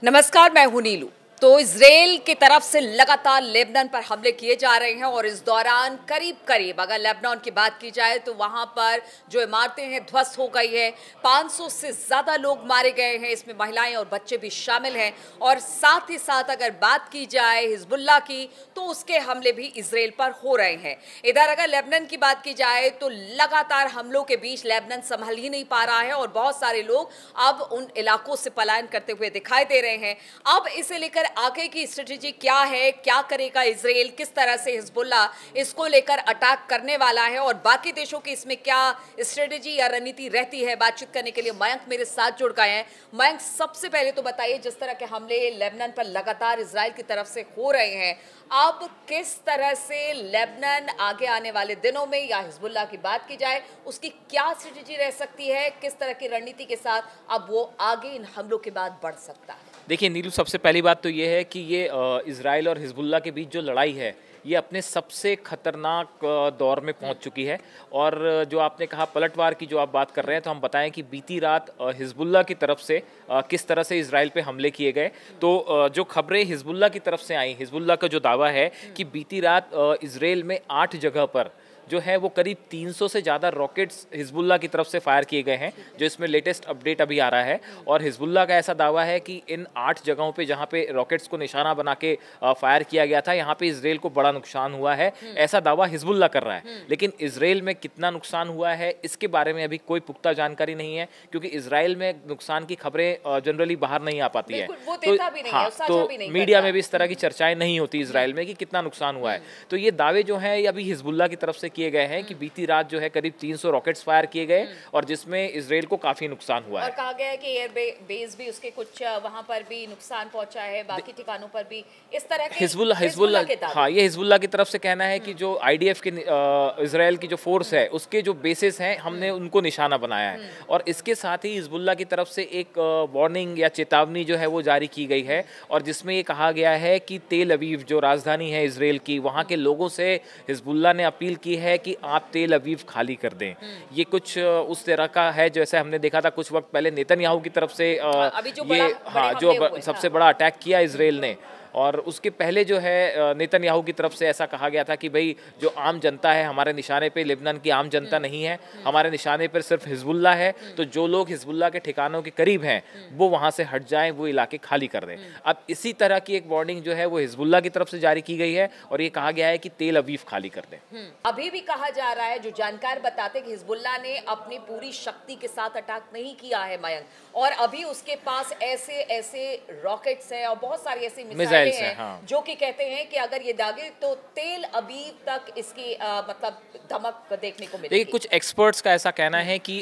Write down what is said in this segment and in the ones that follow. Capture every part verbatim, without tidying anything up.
नमस्कार, मैं हूं नीलू। तो इजराइल की तरफ से लगातार लेबनान पर हमले किए जा रहे हैं और इस दौरान करीब करीब अगर लेबनान की बात की जाए तो वहां पर जो इमारतें हैं ध्वस्त हो गई है। पाँच सौ से ज्यादा लोग मारे गए हैं, इसमें महिलाएं और बच्चे भी शामिल हैं। और साथ ही साथ अगर बात की जाए हिजबुल्लाह की तो उसके हमले भी इजराइल पर हो रहे हैं। इधर अगर लेबनान की बात की जाए तो लगातार हमलों के बीच लेबनान संभल ही नहीं पा रहा है और बहुत सारे लोग अब उन इलाकों से पलायन करते हुए दिखाई दे रहे हैं। अब इसे लेकर आगे की स्ट्रेटेजी क्या है, क्या करेगा इजराइल, किस तरह से हिजबुल्लाह इसको लेकर अटैक करने वाला है और बाकी देशों की इसमें क्या स्ट्रेटेजी या रणनीति रहती है, बातचीत करने के लिए मयंक मेरे साथ जुड़ गए हैं। मयंक, सबसे पहले तो बताइए, जिस तरह के हमले लेबनान पर लगातार इजराइल की तरफ से हो रहे हैं, अब किस तरह से लेबनान आगे आने वाले दिनों में, या हिजबुल्लाह की बात की जाए उसकी क्या स्ट्रेटेजी रह सकती है, किस तरह की रणनीति के साथ अब वो आगे इन हमलों के बाद बढ़ सकता है? देखिए नीलू, सबसे पहली बात तो ये है कि ये इजराइल और हिजबुल्लाह के बीच जो लड़ाई है ये अपने सबसे खतरनाक दौर में पहुंच चुकी है। और जो आपने कहा पलटवार की जो आप बात कर रहे हैं, तो हम बताएं कि बीती रात हिजबुल्लाह की तरफ से किस तरह से इजराइल पे हमले किए गए। तो जो खबरें हिजबुल्लाह की तरफ से आई, हिजबुल्लाह का जो दावा है कि बीती रात इजराइल में आठ जगह पर जो है वो करीब तीन सौ से ज़्यादा रॉकेट्स हिजबुल्लाह की तरफ से फायर किए गए हैं, जो इसमें लेटेस्ट अपडेट अभी आ रहा है। और हिजबुल्लाह का ऐसा दावा है कि इन आठ जगहों पे जहाँ पे रॉकेट्स को निशाना बना के फायर किया गया था, यहाँ पे इजराइल को बड़ा नुकसान हुआ है, ऐसा दावा हिजबुल्लाह कर रहा है। लेकिन इजराइल में कितना नुकसान हुआ है इसके बारे में अभी कोई पुख्ता जानकारी नहीं है, क्योंकि इजराइल में नुकसान की खबरें जनरली बाहर नहीं आ पाती है। तो हाँ, तो मीडिया में भी इस तरह की चर्चाएं नहीं होती इजराइल में कि कितना नुकसान हुआ है। तो ये दावे जो है अभी हिजबुल्लाह की तरफ से किए गए हैं कि बीती रात जो है करीब तीन सौ रॉकेट्स फायर किए गए और जिसमें इजराइल को काफी नुकसान हुआ है। और कहा गया है कि एयर बेस भी उसके कुछ वहां पर भी नुकसान पहुंचा है, बाकी ठिकानों पर भी इस तरह के हिजबुल्लाह हिजबुल्लाह हाँ, ये हिजबुल्लाह की तरफ से कहना है कि जो आईडीएफ के इजराइल की जो फोर्स है उसके जो बेसिस हैं हमने उनको निशाना बनाया है। और इसके साथ ही हिजबुल्लाह की तरफ से एक वार्निंग या चेतावनी जो है वो जारी की गई है, और जिसमें ये कहा गया है कि तेल अवीव जो राजधानी है इजराइल की, वहाँ के लोगों से हिजबुल्लाह ने अपील की है कि आप तेल अवीव खाली कर दें। ये कुछ उस तरह का है जैसे हमने देखा था कुछ वक्त पहले नेतन्याहू की तरफ से अभी जो ये हाँ जो सबसे बड़ा अटैक किया इजराइल ने। और उसके पहले जो है नेतन्याहू की तरफ से ऐसा कहा गया था कि भाई जो आम जनता है हमारे निशाने पे, लेबनान की आम जनता नहीं है, हमारे निशाने पर सिर्फ हिजबुल्लाह है, तो जो लोग हिजबुल्लाह के ठिकानों के करीब हैं वो वहाँ से हट जाएं, वो इलाके खाली कर दें। अब इसी तरह की एक वार्निंग जो है वो हिजबुल्लाह की तरफ से जारी की गई है और ये कहा गया है कि तेल अवीव खाली कर दें। अभी भी कहा जा रहा है, जो जानकार बताते कि हिजबुल्लाह ने अपनी पूरी शक्ति के साथ अटैक नहीं किया है मयंक, और अभी उसके पास ऐसे ऐसे रॉकेट्स हैं और बहुत सारी ऐसी मिसाइलें हैं, हाँ, जो कि कहते हैं कि अगर ये दागे तो तेल अवीव तक इसकी आ, मतलब धमक देखने को मिलेगी। कुछ एक्सपर्ट्स का ऐसा कहना है कि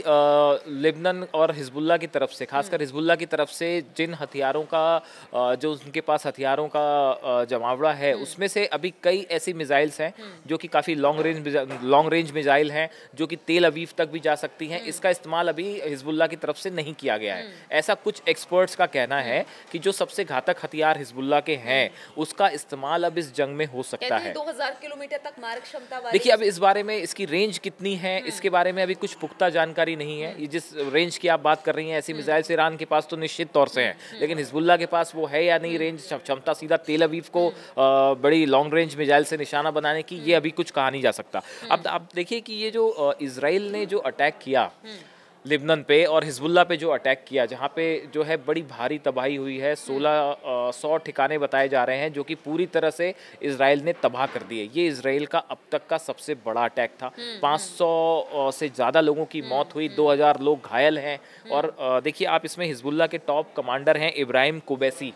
लेबनान और हिजबुल्लाह की तरफ से, खासकर हिजबुल्लाह की तरफ से जिन हथियारों का आ, जो उनके पास हथियारों का जमावड़ा है उसमें से अभी कई ऐसी मिसाइल्स हैं जो कि काफ़ी long range long range missile हैं जो कि तेल अवीव तक भी जा सकती हैं। इसका इस्तेमाल अभी हिजबुल्लाह की तरफ से नहीं किया गया है, ऐसा कुछ एक्सपर्ट्स का कहना है कि जो सबसे घातक हथियार हिजबुल्लाह के हैं उसका इस्तेमाल अब इस जंग में हो सकता है। दो हज़ार किलोमीटर तक मारक क्षमता वाली। देखिए अब इस बारे में, इसकी रेंज कितनी है इसके बारे में अभी कुछ पुख्ता जानकारी नहीं है। ये जिस रेंज की आप बात कर रही हैं, ऐसी मिसाइल्स ईरान के पास तो निश्चित तौर से हैं, लेकिन हिजबुल्लाह के पास वो है या नहीं रेंज क्षमता सीधा तेल अवीव को बड़ी लॉन्ग रेंज मिसाइल से निशाना बनाने की, ये अभी कुछ कहा नहीं जा सकता। अब आप देखिए कि ये जो इजराइल ने जो अटैक किया लेबनान पे और हिजबुल्लाह पे जो अटैक किया, जहाँ पे जो है बड़ी भारी तबाही हुई है, सोलह सौ ठिकाने बताए जा रहे हैं जो कि पूरी तरह से इजराइल ने तबाह कर दिए। ये इजराइल का अब तक का सबसे बड़ा अटैक था। पाँच सौ से ज़्यादा लोगों की मौत हुई, दो हज़ार लोग घायल हैं। और देखिए आप इसमें हिजबुल्लाह के टॉप कमांडर हैं इब्राहिम कुबैसी,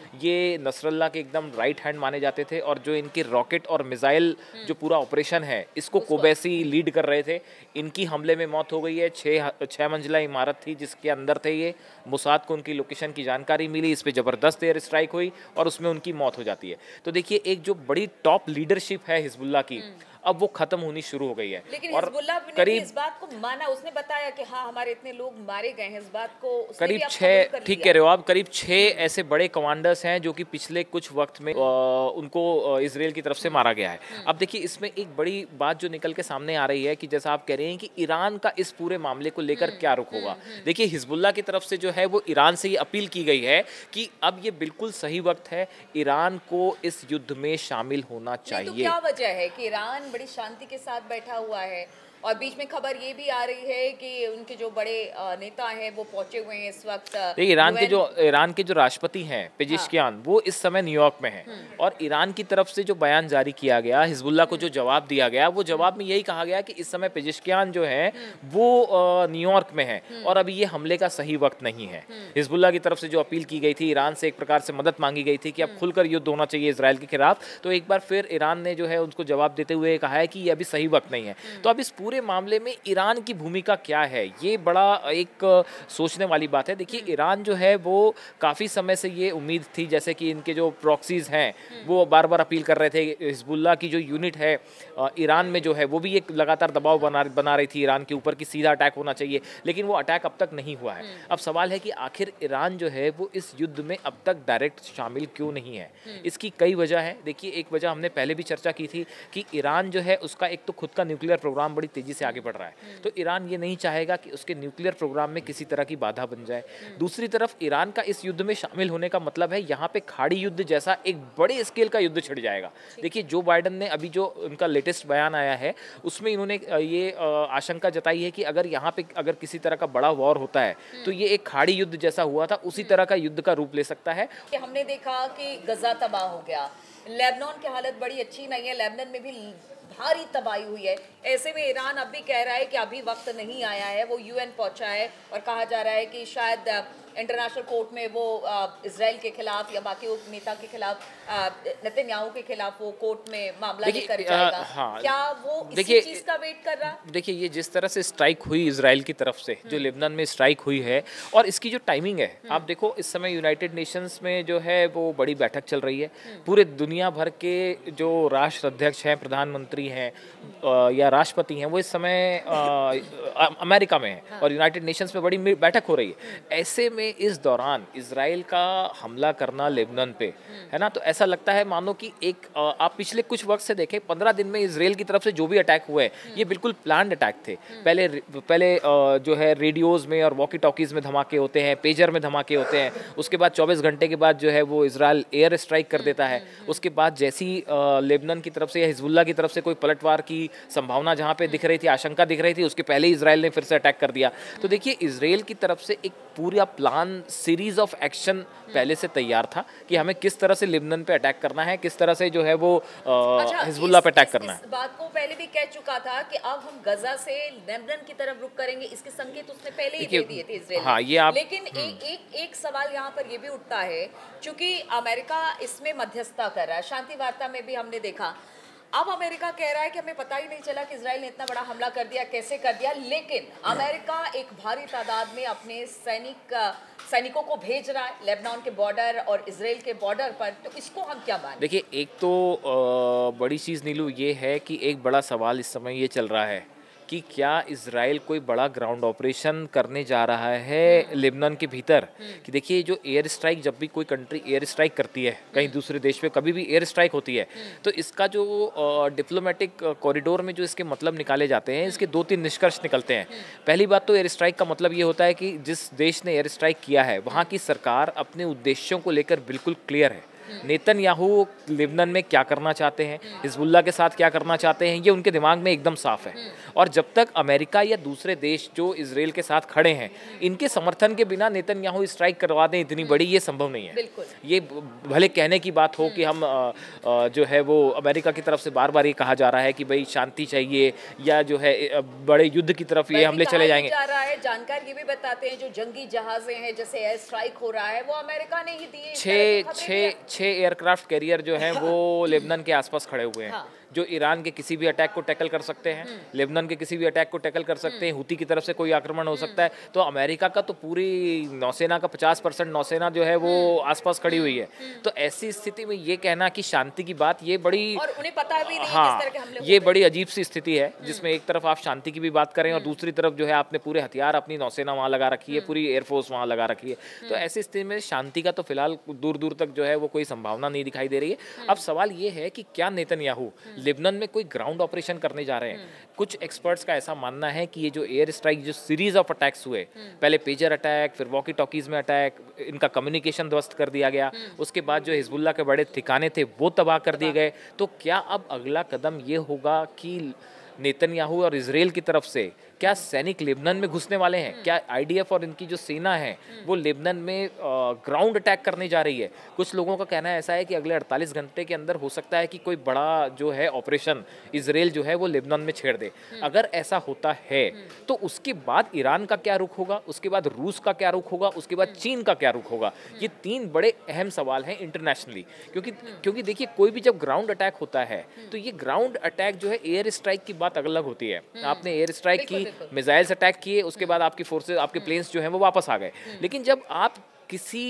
ये नसरल्लाह के एकदम राइट हैंड माने जाते थे, और जो इनके रॉकेट और मिसाइल जो पूरा ऑपरेशन है इसको कुबैसी लीड कर रहे थे। इनकी हमले में मौत हो गई है। छः छः मंजिला इमारत थी जिसके अंदर थे ये, मुसाद को उनकी लोकेशन की जानकारी मिली, इस पे ज़बरदस्त एयर स्ट्राइक हुई और उसमें उनकी मौत हो जाती है। तो देखिए एक जो बड़ी टॉप लीडरशिप है हिजबुल्लाह की, अब वो खत्म होनी शुरू हो गई है। लेकिन हिजबुल्लाह ने करीब इस बात को माना, उसने बताया कि हाँ हमारे इतने लोग मारे गए हैं, इस बात को करीब छह, ठीक कह रहे हो आप, करीब छह ऐसे बड़े कमांडर्स हैं जो कि पिछले कुछ वक्त में आ, उनको इजराइल की तरफ से मारा गया है। अब देखिए इसमें एक बड़ी बात जो निकल के सामने आ रही है कि जैसा आप कह रहे हैं कि ईरान का इस पूरे मामले को लेकर क्या रुख होगा। देखिए हिजबुल्लाह की तरफ से जो है वो ईरान से ये अपील की गई है कि अब ये बिल्कुल सही वक्त है, ईरान को इस युद्ध में शामिल होना चाहिए। तो क्या वजह है कि ईरान बड़ी शांति के साथ बैठा हुआ है और बीच में खबर ये भी आ रही है कि उनके जो बड़े नेता हैं वो पहुंचे हुए हैं इस वक्त। देखिए ईरान के जो ईरान के जो राष्ट्रपति हैं पेजिशकियान, हाँ। वो इस समय न्यूयॉर्क में हैं और ईरान की तरफ से जो बयान जारी किया गया, हिजबुल्लाह को जो जवाब दिया गया, वो जवाब में यही कहा गया कि इस समय पेजिशकियान जो है वो न्यूयॉर्क में है और अभी ये हमले का सही वक्त नहीं है। हिजबुल्लाह की तरफ से जो अपील की गई थी, ईरान से एक प्रकार से मदद मांगी गई थी कि अब खुलकर युद्ध होना चाहिए इसराइल के खिलाफ, तो एक बार फिर ईरान ने जो है उनको जवाब देते हुए कहा है कि ये अभी सही वक्त नहीं है। तो अब इस पूरे मामले में ईरान की भूमिका क्या है, ये बड़ा एक सोचने वाली बात है। देखिए ईरान जो है वो काफ़ी समय से ये उम्मीद थी, जैसे कि इनके जो प्रॉक्सीज हैं वो बार बार अपील कर रहे थे, हिजबुल्लाह की जो यूनिट है ईरान में जो है वो भी एक लगातार दबाव बना बना रही थी ईरान के ऊपर कि सीधा अटैक होना चाहिए, लेकिन वो अटैक अब तक नहीं हुआ है। अब सवाल है कि आखिर ईरान जो है वो इस युद्ध में अब तक डायरेक्ट शामिल क्यों नहीं है। इसकी कई वजह है। देखिए एक वजह हमने पहले भी चर्चा की थी कि ईरान जो है उसका एक तो खुद का न्यूक्लियर प्रोग्राम बड़ी तेजी से आगे बढ़ रहा है, तो ईरान ये नहीं चाहेगा कि उसके न्यूक्लियर प्रोग्राम में किसी तरह की बाधा बन जाए। दूसरी तरफ ईरान का इस युद्ध में शामिल होने का मतलब है यहाँ पे खाड़ी युद्ध जैसा एक बड़े स्केल का युद्ध छिड़ जाएगा। देखिए जो बाइडन ने अभी जो उनका लेटेस्ट बयान आया है उसमें इन्होंने ये आशंका जताई है कि अगर यहाँ पे अगर किसी तरह का बड़ा वॉर होता है तो ये एक खाड़ी युद्ध जैसा हुआ था उसी तरह का युद्ध का रूप ले सकता है। हमने देखा कि गजा तबाह हो गया, लेबनान की हालत बड़ी अच्छी नहीं है, लेबनान में भी भारी तबाही हुई है। ऐसे में ईरान अब भी कह रहा है कि अभी वक्त नहीं आया है, वो यूएन पहुंचा है और कहा जा रहा है कि शायद इंटरनेशनल कोर्ट में वो इजराइल के खिलाफ या बाकी नेता के खिलाफ, नेतन्याहू के खिलाफ वो कोर्ट में मामला लेकर जाएगा। हाँ, क्या वो इसी चीज का वेट कर रहा? देखिए ये जिस तरह से स्ट्राइक हुई इजराइल की तरफ से, जो लेबनान में स्ट्राइक हुई है और इसकी जो टाइमिंग है, आप देखो इस समय यूनाइटेड नेशंस में जो है वो बड़ी बैठक चल रही है। पूरे दुनिया भर के जो राष्ट्र अध्यक्ष हैं, प्रधानमंत्री हैं या राष्ट्रपति हैं, वो इस समय अमेरिका में हैं और यूनाइटेड नेशंस में बड़ी बैठक हो रही है। ऐसे में इस दौरान इजराइल का हमला करना लेबनान पे, है ना, तो ऐसा लगता है मानो कि एक आप पिछले कुछ वक्त से देखें, पंद्रह दिन में इजराइल की तरफ से जो भी अटैक हुए ये बिल्कुल प्लान्ड अटैक थे। पहले पहले जो है रेडियोज में और वॉकी टॉकीज में धमाके होते हैं, पेजर में धमाके होते हैं, उसके बाद चौबीस घंटे के बाद जो है वो इजराइल एयर स्ट्राइक कर देता है। उसके बाद जैसी लेबनान की तरफ से या हिजबुल्लाह की तरफ से कोई पलटवार की संभावना जहाँ पे दिख रही थी, आशंका दिख रही थी, उसके पहले इजराइल ने फिर से अटैक कर दिया। तो देखिए इजराइल की तरफ से एक पूरा प्लान, सीरीज ऑफ एक्शन पहले से तैयार था कि हमें किस तरह से लेबनान पे अटैक करना है, किस तरह से जो है वो हिजबुल्लाह पे अटैक करना है। इस बात को पहले भी कह चुका था कि अब हम गजा से लेबनान की तरफ रुक करेंगे, इसके संकेत उसने पहले ही दे दिए थे इजराइल। हाँ, ये आप लेकिन एक एक एक सवाल यहाँ पर ये भी उठता है, क्योंकि अमेरिका इसमें मध्यस्थता कर रहा है। शांति वार्ता में भी हमने देखा, अब अमेरिका कह रहा है कि हमें पता ही नहीं चला कि इजराइल ने इतना बड़ा हमला कर दिया, कैसे कर दिया, लेकिन अमेरिका एक भारी तादाद में अपने सैनिक सैनिकों को भेज रहा है लेबनान के बॉर्डर और इजराइल के बॉर्डर पर। तो इसको हम क्या मानें? देखिए एक तो बड़ी चीज़ नीलू ये है कि एक बड़ा सवाल इस समय ये चल रहा है कि क्या इजराइल कोई बड़ा ग्राउंड ऑपरेशन करने जा रहा है लेबनान के भीतर। कि देखिए जो एयर स्ट्राइक, जब भी कोई कंट्री एयर स्ट्राइक करती है कहीं दूसरे देश पे, कभी भी एयर स्ट्राइक होती है, तो इसका जो डिप्लोमेटिक कॉरिडोर में जो इसके मतलब निकाले जाते हैं, इसके दो तीन निष्कर्ष निकलते हैं। पहली बात तो एयर स्ट्राइक का मतलब ये होता है कि जिस देश ने एयर स्ट्राइक किया है वहाँ की सरकार अपने उद्देश्यों को लेकर बिल्कुल क्लियर है। नेतन्याहू लेबनान में क्या करना चाहते हैं, हिजबुल्लाह के साथ क्या करना चाहते हैं, ये उनके दिमाग में एकदम साफ है। और जब तक अमेरिका या दूसरे देश जो इजराइल के साथ खड़े हैं, इनके समर्थन के बिना नेतन्याहू स्ट्राइक करवा दें इतनी बड़ी, ये संभव नहीं है। ये भले कहने की बात हो कि हम जो है वो अमेरिका की तरफ से बार बार ये कहा जा रहा है कि भाई शांति चाहिए या जो है बड़े युद्ध की तरफ ये हमले चले जाएंगे। जा रहा है, जानकार ये भी बताते हैं जो जंगी जहाजें हैं जैसे एयर स्ट्राइक हो रहा है वो अमेरिका ने ही दिए। छः छः छः एयरक्राफ्ट कैरियर जो हैं वो लेबनान के आसपास खड़े हुए हैं। हाँ। जो ईरान के किसी भी अटैक को टैकल कर सकते हैं, लेबनान के किसी भी अटैक को टैकल कर सकते हैं, हुती की तरफ से कोई आक्रमण हो सकता है। तो अमेरिका का तो पूरी नौसेना का पचास परसेंट नौसेना जो है वो आसपास खड़ी हुई है। तो ऐसी स्थिति में ये कहना कि शांति की बात, ये बड़ी, और उन्हें पता भी नहीं हाँ, किस तरह के हमले ये बड़ी अजीब सी स्थिति है जिसमें एक तरफ आप शांति की भी बात करें और दूसरी तरफ जो है आपने पूरे हथियार, अपनी नौसेना वहाँ लगा रखी है, पूरी एयरफोर्स वहाँ लगा रखी है। तो ऐसी स्थिति में शांति का तो फिलहाल दूर दूर तक जो है वो कोई संभावना नहीं दिखाई दे रही है। अब सवाल ये है कि क्या नेतन्याहू लेबनान में कोई ग्राउंड ऑपरेशन करने जा रहे हैं? कुछ एक्सपर्ट्स का ऐसा मानना है कि ये जो एयर स्ट्राइक, जो सीरीज ऑफ अटैक्स हुए, पहले पेजर अटैक, फिर वॉकी टॉकीज में अटैक, इनका कम्युनिकेशन ध्वस्त कर दिया गया, उसके बाद जो हिजबुल्लाह के बड़े ठिकाने थे वो तबाह कर दिए गए। तो क्या अब अगला कदम ये होगा कि नेतन्याहू और इजराइल की तरफ से क्या सैनिक लेबनान में घुसने वाले हैं? क्या आईडीएफ और इनकी जो सेना है वो लेबनान में ग्राउंड अटैक करने जा रही है? कुछ लोगों का कहना ऐसा है कि अगले अड़तालीस घंटे के अंदर हो सकता है कि कोई बड़ा जो है ऑपरेशन इजराइल जो है वो लेबनान में छेड़ दे। अगर ऐसा होता है तो उसके बाद ईरान का क्या रुख होगा, उसके बाद रूस का क्या रुख होगा, उसके बाद चीन का क्या रुख होगा? ये तीन बड़े अहम सवाल हैं इंटरनेशनली, क्योंकि क्योंकि देखिए कोई भी जब ग्राउंड अटैक होता है तो ये ग्राउंड अटैक जो है, एयर स्ट्राइक की बात अलग होती है। आपने एयर स्ट्राइक की, मिसाइल्स अटैक किए, उसके बाद आपकी फोर्सेस, आपके प्लेन्स जो हैं वो वापस आ गए। लेकिन जब आप किसी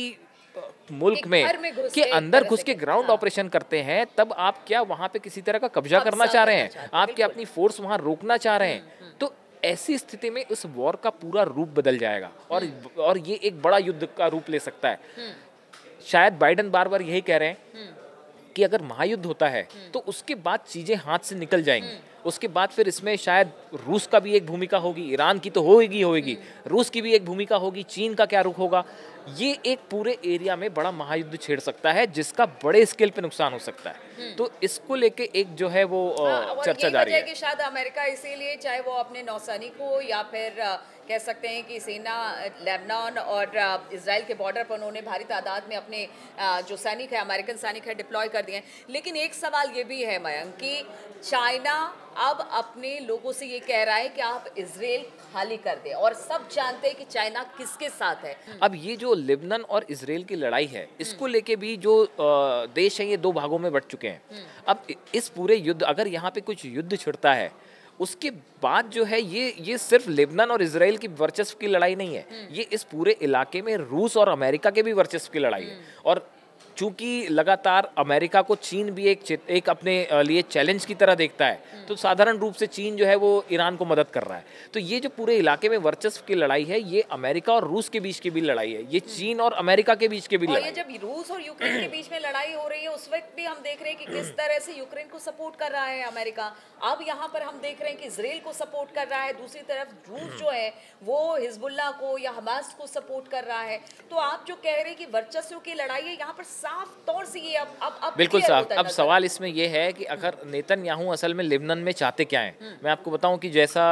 मुल्क में, में के अंदर घुस के ग्राउंड ऑपरेशन करते हैं, तब आप क्या वहां पे किसी तरह का कब्जा करना चाह रहे हैं? आप क्या अपनी फोर्स वहां रोकना चाह रहे हैं? तो ऐसी स्थिति में उस वॉर का पूरा रूप बदल जाएगा और और ये एक बड़ा युद्ध का रूप ले सकता है। शायद बाइडेन बार बार यही कह रहे हैं कि अगर महायुद्ध होता है तो उसके बाद चीजें हाथ से निकल जाएंगी। उसके बाद फिर इसमें शायद रूस का भी एक भूमिका होगी, ईरान की तो होगी होगी रूस की भी एक भूमिका होगी, चीन का क्या रुख होगा। ये एक पूरे एरिया में बड़ा महायुद्ध छेड़ सकता है जिसका बड़े स्केल पे नुकसान हो सकता है। तो इसको लेके एक जो है वो हाँ, चर्चा जारी है कि शायद अमेरिका इसीलिए, चाहे वो अपने नौसैनिकों या फिर कह सकते हैं कि सेना लेबनान और इजराइल के बॉर्डर पर उन्होंने भारी तादाद में अपने जो सैनिक है, अमेरिकन सैनिक है, डिप्लॉय कर दिए हैं। लेकिन एक सवाल ये भी है मयंक कि चाइना अब अपने लोगों से ये कह रहा है कि आप इजराइल खाली कर दें, और सब जानते हैं कि चाइना किसके साथ है। अब ये जो लेबनान और इजराइल की लड़ाई है, इसको लेके भी जो देश हैं ये दो भागों में बंट चुके हैं। अब इस पूरे युद्ध, अगर यहाँ पे कुछ युद्ध छिड़ता है, उसके बाद जो है ये ये सिर्फ लेबनान और इजराइल की वर्चस्व की लड़ाई नहीं है, ये इस पूरे इलाके में रूस और अमेरिका के भी वर्चस्व की लड़ाई है। और चूंकि लगातार अमेरिका को चीन भी एक एक अपने लिए चैलेंज की तरह देखता है, तो साधारण रूप से चीन जो है वो ईरान को मदद कर रहा है। तो ये जो पूरे इलाके में वर्चस्व की लड़ाई है, ये अमेरिका और रूस के बीच की भी लड़ाई है, ये चीन और अमेरिका के बीच के भी लड़ाई है। जब रूस और यूक्रेन के बीच में लड़ाई हो रही है, उस वक्त भी हम देख रहे हैं कि किस तरह से यूक्रेन को सपोर्ट कर रहा है अमेरिका। अब यहाँ पर हम देख रहे हैं कि इजराइल को सपोर्ट कर रहा है, दूसरी तरफ रूस जो है वो हिजबुल्लाह को या हमास को सपोर्ट कर रहा है। तो आप जो कह रहे हैं कि वर्चस्व की लड़ाई है, यहाँ पर साफ तौर से ये अब अब, अब बिल्कुल साफ। अब सवाल इसमें यह है कि अगर नेतन्याहू असल में लेबनान में चाहते क्या हैं। मैं आपको बताऊं कि जैसा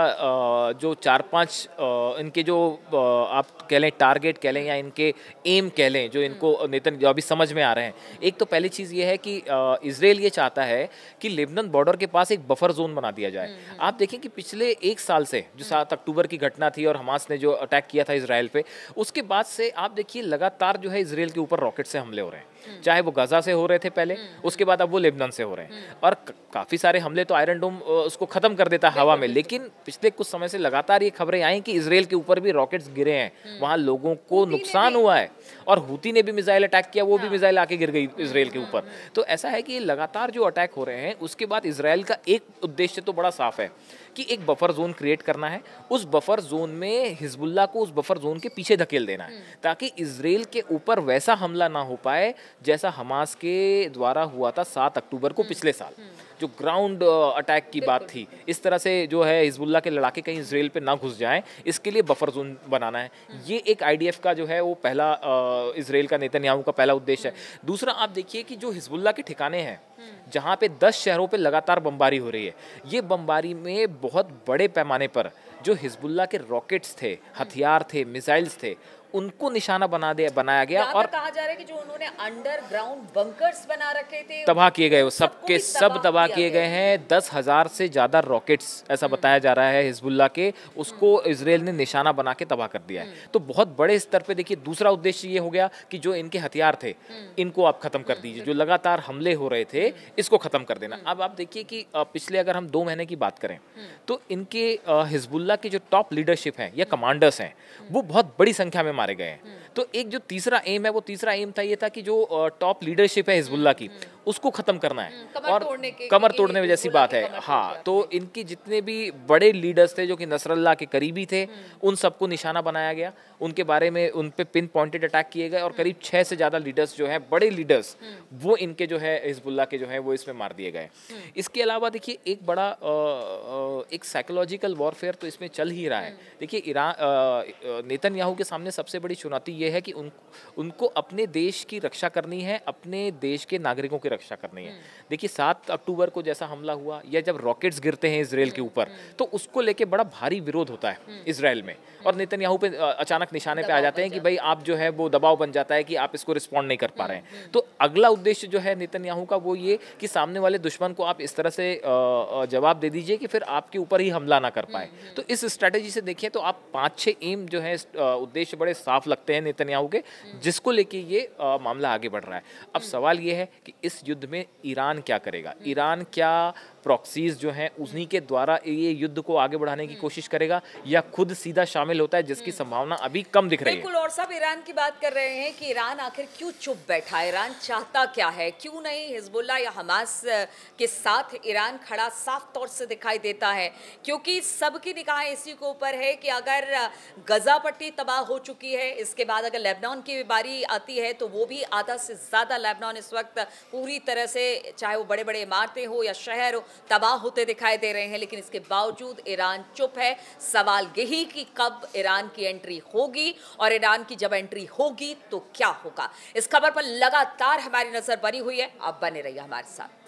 जो चार पांच इनके जो आप कह लें टारगेट कह लें या इनके एम कह लें, जो इनको नेतन जो अभी समझ में आ रहे हैं, एक तो पहली चीज़ ये है कि इजराइल ये चाहता है कि लेबनान बॉर्डर के पास एक बफर जोन बना दिया जाए। आप देखें कि पिछले एक साल से जो सात अक्टूबर की घटना थी और हमास ने जो अटैक किया था इजराइल पे, उसके बाद से आप देखिए लगातार जो है इजराइल के ऊपर रॉकेट से हमले हो रहे हैं। चाहे वो गाजा से हो रहे थे पहले, उसके बाद अब वो लेबनान से हो रहे हैं, और काफ़ी सारे हमले तो आयरन डोम उसको ख़त्म कर देता हवा में। लेकिन पिछले कुछ समय से लगातार ये खबरें आई कि इजराइल के ऊपर भी रॉकेट्स गिरे हैं, वहाँ लोगों को नुकसान हुआ है, और हुती ने भी मिसाइल अटैक किया, वो भी मिसाइल आके गिर गई इजराइल के ऊपर। तो ऐसा है कि लगातार जो अटैक हो रहे हैं, उसके बाद इजराइल का एक उद्देश्य तो बड़ा साफ है कि एक बफर जोन क्रिएट करना है। उस बफर जोन में हिजबुल्लाह को उस बफर जोन के पीछे धकेल देना है, ताकि इजराइल के ऊपर वैसा हमला ना हो पाए जैसा हमास के द्वारा हुआ था सात अक्टूबर को पिछले साल, जो ग्राउंड अटैक की बात थी। इस तरह से जो है हिजबुल्लाह के लड़ाके कहीं इजराइल पे ना घुस जाएं, इसके लिए बफर जोन बनाना है। ये एक आईडीएफ का जो है वो पहला, इजराइल का नेतन्याहू का पहला उद्देश्य है। दूसरा, आप देखिए कि जो हिजबुल्लाह के ठिकाने हैं जहाँ पे दस शहरों पे लगातार बमबारी हो रही है, ये बमबारी में बहुत बड़े पैमाने पर जो हिजबुल्लाह के रॉकेट्स थे, हथियार थे, मिसाइल्स थे, उनको निशाना बना दिया बनाया गया और कहा जा रहा है कि जो उन्होंने अंडरग्राउंड बंकर्स बना रखे थे तबाह किए गए, वो सबके सब तबाह किए गए हैं। दस हजार से ज्यादा रॉकेट्स ऐसा बताया जा रहा है हिजबुल्लाह के, उसको इजराइल ने निशाना बना के तबाह कर दिया है। तो बहुत बड़े स्तर पे देखिए दूसरा उद्देश्य ये हो गया कि जो इनके हथियार थे इनको आप खत्म कर दीजिए, जो लगातार हमले हो रहे थे इसको खत्म कर देना। अब आप देखिए कि पिछले अगर हम दो महीने की बात करें तो इनके हिजबुल्लाह के जो टॉप लीडरशिप हैं या कमांडर्स हैं वो बहुत बड़ी संख्या में मारे गए हैं। तो एक जो तीसरा एम है वो तीसरा एम था ये था कि जो टॉप लीडरशिप है हिजबुल्लाह की उसको खत्म करना है और कमर तोड़ने में जैसी बात है। हाँ, तो इनकी जितने भी बड़े लीडर्स थे जो कि नसरल्लाह के करीबी थे उन सबको निशाना बनाया गया, उनके बारे में उन पे पिन पॉइंटेड अटैक किए गए और करीब छः से ज़्यादा लीडर्स जो हैं बड़े लीडर्स वो इनके जो है हिजबुल्लाह के जो है वो इसमें मार दिए गए। इसके अलावा देखिए एक बड़ा एक साइकोलॉजिकल वॉरफेयर तो इसमें चल ही रहा है। देखिए ईरान नेतन्याहू के सामने सबसे बड़ी चुनौती ये है कि उन उनको अपने देश की रक्षा करनी है, अपने देश के नागरिकों की रक्षा करनी है। देखिए सात अक्टूबर को जैसा हमला हुआ या जब रॉकेट्स गिरते हैं इजराइल के ऊपर तो उसको लेके बड़ा भारी विरोध होता है इजराइल में और नेतन्याहू पे अचानक निशाने पे आ जाते हैं कि भाई आप जो है वो दबाव बन जाता है कि आप इसको रिस्पॉन्ड नहीं कर पा रहे हैं। तो अगला उद्देश्य जो है नेतन्याहू का वो ये कि सामने वाले दुश्मन को आप इस तरह से जवाब दे दीजिए कि फिर आपके ऊपर ही हमला ना कर पाए। तो इस स्ट्रैटेजी से देखिए तो आप पाँच छः एम जो है उद्देश्य बड़े साफ लगते हैं नेतन्याहू के, जिसको लेके ये मामला आगे बढ़ रहा है। अब सवाल ये है कि इस युद्ध में ईरान क्या करेगा, ईरान क्या प्रॉक्सीज जो हैं उन्हीं के द्वारा ये युद्ध को आगे बढ़ाने की कोशिश करेगा या खुद सीधा शामिल होता है, जिसकी संभावना अभी कम दिख रही है। बिल्कुल, और सब ईरान की बात कर रहे हैं कि ईरान आखिर क्यों चुप बैठा है, ईरान चाहता क्या है, क्यों नहीं हिजबुल्लाह या हमास के साथ ईरान खड़ा साफ तौर से दिखाई देता है। क्योंकि सबकी निगाहें इसी के ऊपर है कि अगर गजा पट्टी तबाह हो चुकी है, इसके बाद अगर लेबनान की बारी आती है तो वो भी आधा से ज़्यादा लेबनान इस वक्त पूरी तरह से, चाहे वो बड़े बड़े इमारतें हो या शहर हो, तबाह होते दिखाई दे रहे हैं। लेकिन इसके बावजूद ईरान चुप है। सवाल यही कि कब ईरान की एंट्री होगी और ईरान की जब एंट्री होगी तो क्या होगा। इस खबर पर लगातार हमारी नजर बनी हुई है, आप बने रहिए हमारे साथ।